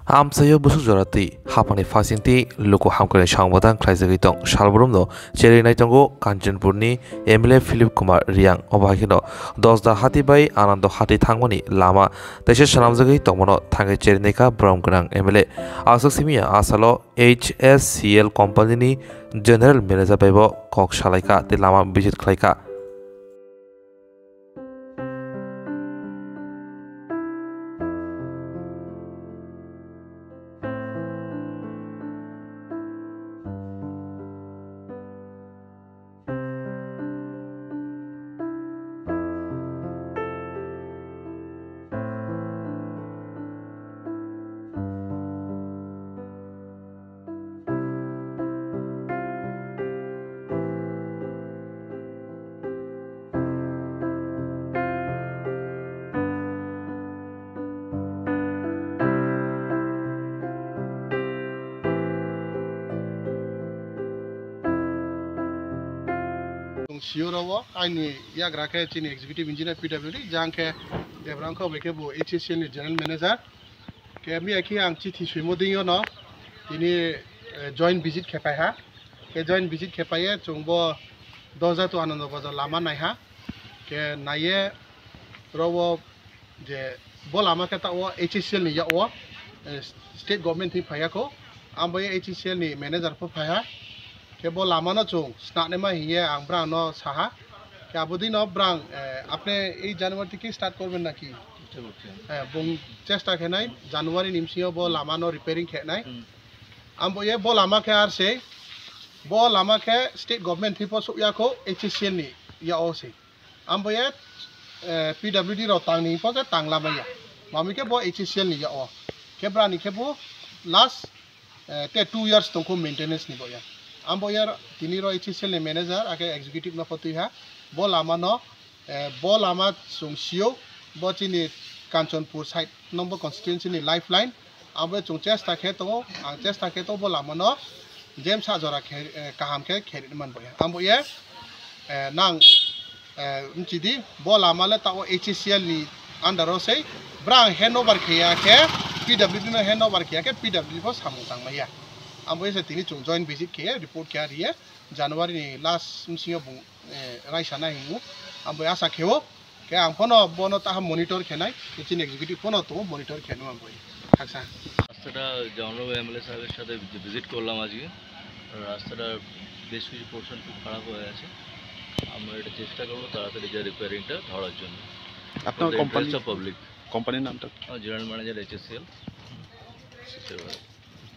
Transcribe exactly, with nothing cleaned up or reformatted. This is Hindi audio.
Amsayo busuk jorati hapani fasinti loko hamkore sangbadan khlaijagui tong salbrumno cherenai tongo Kanchanpurni M L A Philip Kumar Reang obahino dosda hati bai anando hati thangmani lama taise Swnamjagui Tongmano thangai cherenaika brom grang M L A asok simia asalo H S C L company ni general manager baibo kok salaika te lama visit khlaika Siurawa, I Yagraka, Executive Engineer P W D, Janke, Devranko, Bekebo, H S L General Manager, Kami Aki and Chiti Swimodino, no, in joint visit Kapaya, a joint visit Kapaya, Chumbo, Doza to another Lama Naiha, Ke Naye, Robo, the Bolamakata or H S L Yawa, State Government in Payako, Amboy H S L Manager for Paya. केवल लामा ना चों स्टार्ट में ही है आंब्रा नो साहा क्या बुद्धि नो ब्रांग अपने इस जनवरी की स्टार्ट कर बना की बुंग चेष्टा के नहीं जनवरी निम्सियो बो लामा नो रिपेयरिंग के नहीं हम ये बो लामा के आर से बो लामा के स्टेट गवर्नमेंट थी पोस या को H S L नी या ओ से हम ये P W D रोतांग नी पोस तांग लामा या मामी के बो H S L नी या ओ के ब्रांड के बो लास्ट ते two years तो को मेंटेनेंस नी बो या Ambo yar tiniro H S L manager ake executive na poti ha bo lama no bo lama sung sio bo chini Kanchanpur site number constituency ni lifeline ambo chung chesta khe to ang chesta khe to bo lama no James ha jora khe kaham khe kheri man boya ambo ye nang mchidi bo lama le ta H S L ni under sei brang handover khe ya khe P W D no handover khe ya ke P W D ko samung tang maya Ambo ये तीनी चुंग joint visit किया report क्या रही है जनवरी ने last मुझे बुं राइसाना हिंगू ambo आशा खेवो क्या आंपनो बोनो ता हम monitor खेनाई किसी ने executive बोनो तो monitor खेनो आंबो ये अच्छा रास्ता जानो M L A साहब के साथ visit कर लाम आज ये रास्ता बेस कुछ portion कुछ खराब हो गया है हम ये चेष्टा करो तारा से डिजाइन repairing टा थोड़ा जन अपना company public company नाम तक general manager H S L